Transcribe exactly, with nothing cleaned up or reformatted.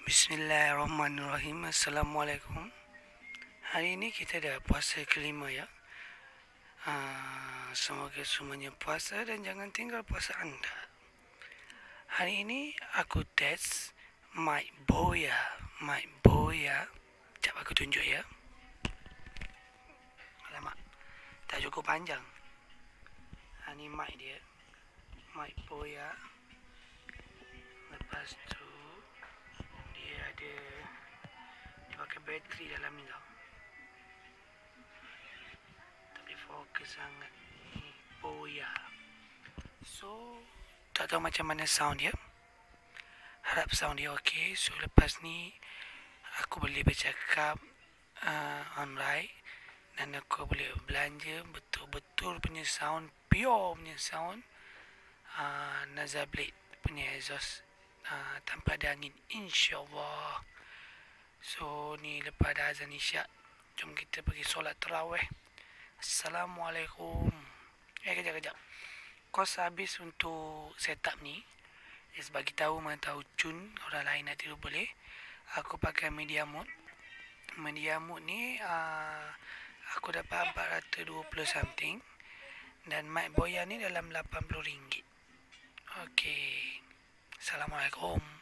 Bismillahirrahmanirrahim. Assalamualaikum. Hari ini kita dah puasa kelima ya. Uh, semoga semuanya puasa dan jangan tinggal puasa anda. Hari ini aku test mic Boya. Mic Boya. Sekejap aku tunjuk ya. Alamak, tak cukup panjang. Ha, ni mic dia. Mic Boya. Lepas tu dia ada, dia pakai bateri dalam ni tau. Tak boleh fokus sangat. Ni Boya. So tak tahu macam mana sound dia. Harap sound dia okey. So lepas ni aku boleh bercakap uh, online dan aku boleh belanja betul-betul punya sound, pure punya sound, uh, Naza Blade punya exhaust uh, tanpa ada angin, insyaAllah. So ni lepas dah azan isyak, jom kita pergi solat tarawih. Assalamualaikum. Eh kejap-kejap, kos habis untuk setup ni. Just bagi tahu mana tahu cun orang lain nak tiru boleh. Aku pakai media mode. Media mode ni uh, aku dapat empat ratus dua puluh something. Dan mic Boya ni dalam lapan puluh ringgit. Okey. Assalamualaikum.